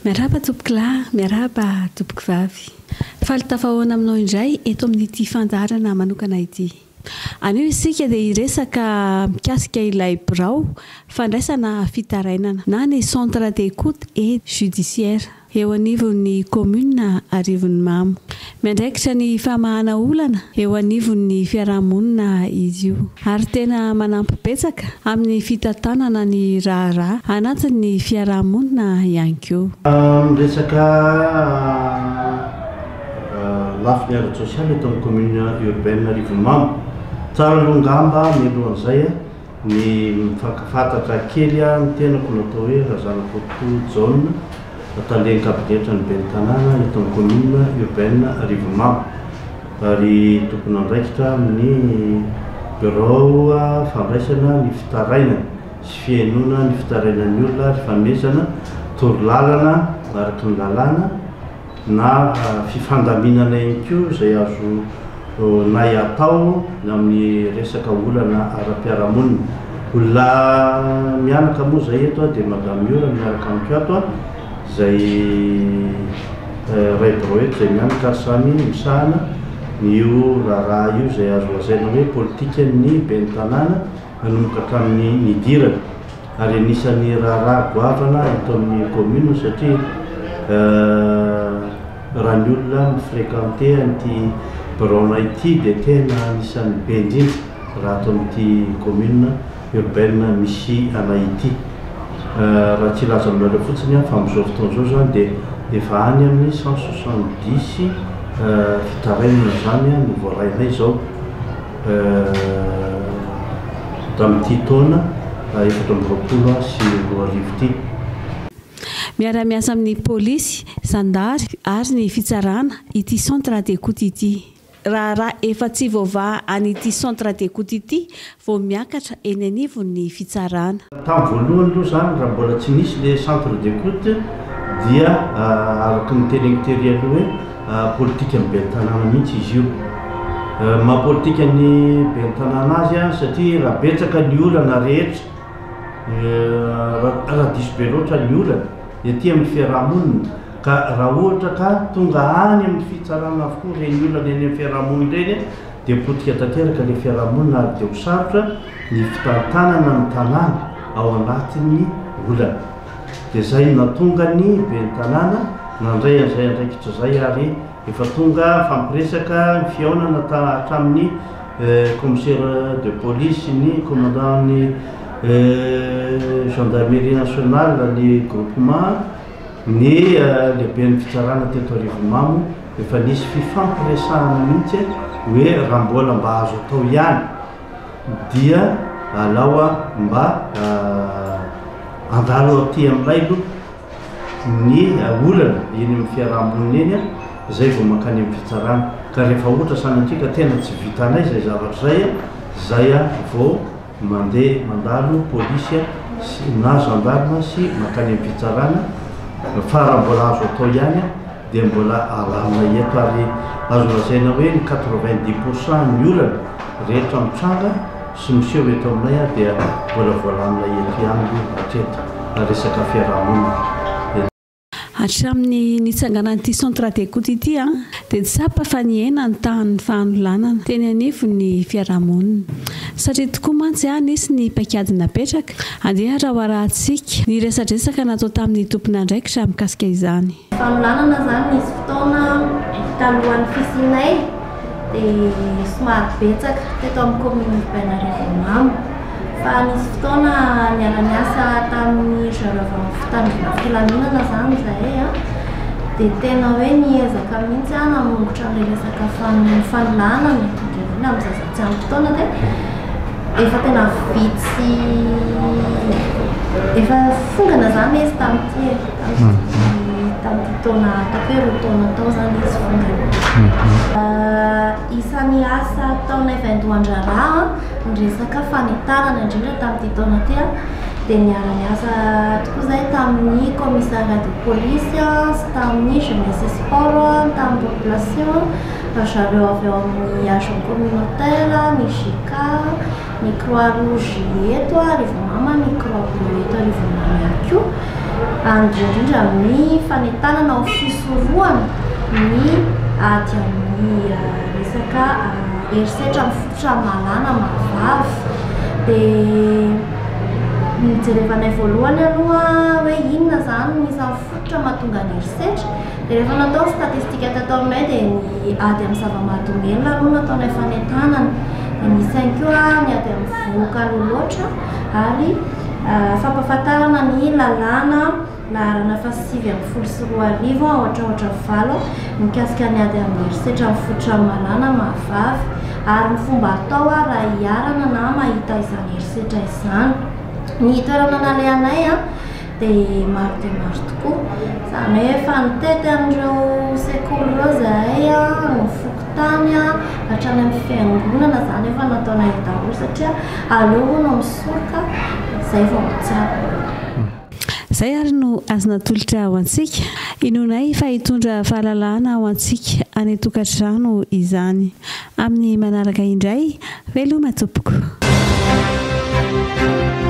Miaraba tompokolahy, miaraba tompokovavy. Faly tafahoana aminao indray eto amin'ity fandarana manokana ity. Anio isika dia hiresaka mikasika ilay birao fandraisana fitarainana na ny centre d'écoute et judiciaire eo anivon'ny commune Arivon'ny Mamo. Miandraikitra ny famahana olana eo anivon'ny fiarahamonina izy io. Ary tena manampy betsaka amin'ny fitantanana ny raharaha anatin'ny fiarahamonina ihany koa. Resaka lafiny ara-tsosialy eto amin'ny commune urbaine Arivon'ny Mamo. Tsara aloha ngamba mialohan'izay ny mifankafantatra kely ny tenako natao hoe razanako Jaune taleny kabinetra ny ben'ny tanàna eto amin'ny commune urbaine Arivon'ny Mamo. Ary tokony andraikitra amin'ny bureau fandraisana ny fitarainana sy fihainoana ny fitarainan'ny olona ary fanomezana torolalana araky ny lalàna na fifandaminana ihany koa izay azo nay atao amin'ny resaka olana ara-piarahamonina. Olona mianaka moa zay eto dia madame Miora miaraka amiko ato izay ray broeto izay mianaka samy misahana io raharaha io izay azo lazaina hoe politika ny ben'ny tanàna manomboka hatramin'ny nidirana. Ary anisan'ny raharaha goavana eto amin'ny commune satria raha ny olona mifréquenté an'ity birao ity dia tena anisan'ny be indrindra raha ato amin'ity commune urbaine misy anay ity. Raha tsy laza aminareo fotsiny fa amin'izao fotoana izao zany dia efa any amin'ny 170 fitarainana zany no voarainay izao tamin'ity taona 2020 sy 2020 ity. Miara-miasa amin'ny polisy, zandary ary ny fitsarana ity centre d'écoute ity. Raha efa tsy voavaha an'ity centre d'écoute ity vao miakatra eny anivon'ny fitsarana. Tamin'ny voalohany aloha zany raha mbola tsy nisy le centre d'écoute dia araky ny tenenitery aloha hoe politika ny ben'ny tanàna mihitsy izy io. Mahapolitika ny ben'ny tanàna azy satria raha betsaka ny olana rehetra raha diso be loatra ny olana ety amin'ny fiarahamonina ka raha ohatra ka tonga any amin'ny fitsarana avokoa reny olana eny amin'ny fiarahamonina reny dia potika tanteraka le fiarahamonina ary dia ho sarotra ny fitantanana ny tanàna ao anatin'ny olana. Dia zay natonga ny ben'ny tanàna nandray an'izay andraikitra zay ary efa tonga fampiresaka ny fihaonana hatramin'ny commissaire de police ny commandant ny gendarmerie nationale ny groupement ny lehiben'ny fitsarana teto Arivon'ny Mamo efa nisy fifampiresahana mihitsy hoe raha mbola mba azo atao ihany dia alao mba andalo aty amin'ilay aloha ny olana eny amin'ny fiarahamonina eny zay vao mankany amin'ny fitsarana. Ka rehefa ohatra sanatria ka tena tsy vitanay zay zavatra zay vao mandeha mandalo polisy na gendarme sy mankany amin'ny fitsarana. Fa raha mbola azo atao ihany dia mbola alamina eto ary azo lazaina hoe ny 90% ny olana rehetra mitranga sy miseho eto aminay dia mbola voalamina eto ihany hatreto resaka fiarahamonina. Hatramin'ny nitsanganan'ity centre d'écoute ity dia tsapa fa niaina ny tahan'ny fanolanana teny anivon'ny fiarahamonina. Satria tokoa mantsy nisy ny paikady napetraka andeha raha hoarahantsika ny resadresaka natao tamin'ny tompony andraikitra mikasika izany. Fanolanana zany nisy fotoana talohan'ny fisinay dia somary betsaka teto amin'ny commune urbaine Arivon'ny Mamo. Fa nisy fotoana niara-niasa tamin'ny fitandrina filaminana zany zahay dia tena hoe niezaka mihitsy namongotra ny resaka fanolanana mitondrevina amin'ny zazatsy amin'ny fotoana dia efa tena vitsy efa fongana zany izy tamin'ity taona ataoko hoe roa taona tao zany izy fongana. Isan'ny asa taonay vaindohan-draharaha ny resaka fanitarana indrindra tamin'ity taona ity dia niara-niasa tokoa zay tamin'ny commissariat de police sy tamin'ny jeunesse et sport tamin'ny population zareo avy eo amin'ny agent communautaire ny JICA ny Croix Rouge eto Arivon'ny Mamo ny Croix Bleue eto Arivon'ny Mamo ihany koa indrindra amin'ny fanentanana ho fisorohana ny ady amin'ny resaka herisetra amin'ny fototra malana mahavavy. Dia nijerevanay voalohany aloha hoe inona zany ny isan'ny fototra mahatonga ny herisetra. Dia rehefa natao statistika tatao aminay dia ny ady amin'ny zava-mahadomelina aloha nataonay fanentanana. Dia nisy ihany koa ny ady amin'ny vohoka loloatra ary fampahafantarana ny lalàna laharana fa 8.4 ohatraohatra valo mikasika ny ady amin'ny herisetra amin'ny fototra malana mahavavy ary ny fomba atao raha hiarana na mahita izany herisetra izany. Ny toerana nalehanay dia maro tokoa. Izany hoe efa nitety amin'ireo sekoly ireo zahay ny fokontany hatrany amin'ny fiangonana zany efa nataonay daholo satria aleo no misoroka izay vao tsara. Izay ary no azona tolotra ho antsika. Inonay fa hitondra fahalalahana ho antsika any tokantrano izany. Amin'ny manaraka indray veloma tompoko.